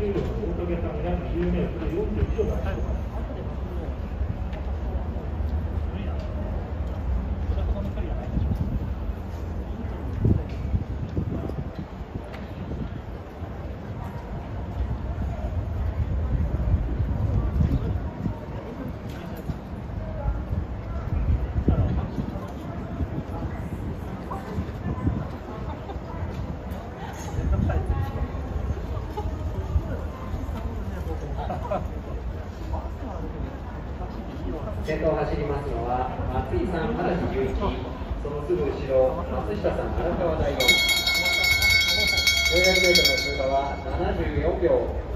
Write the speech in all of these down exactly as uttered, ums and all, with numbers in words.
ールの大峠さんがにじゅうメートルよんじゅういち秒だ。 先頭を走りますのは松井さん、荒木雄一、そのすぐ後ろ、松下さん、荒川大四。よんひゃくメートルの通過はななじゅうよんびょう。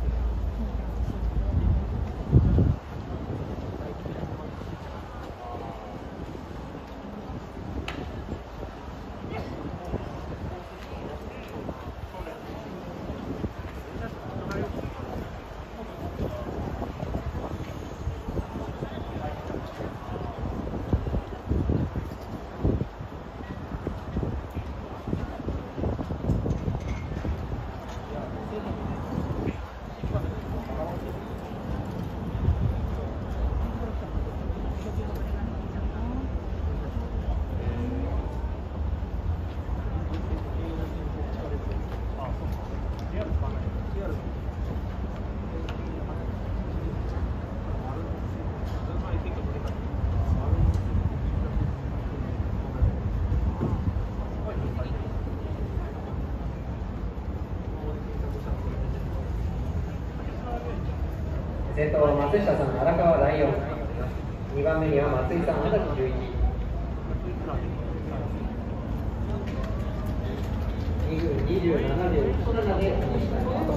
先頭は松下さん、荒川大四。にばんめには松井さん、荒木雄一。にふんにじゅうななびょういちななでフィニッシュ。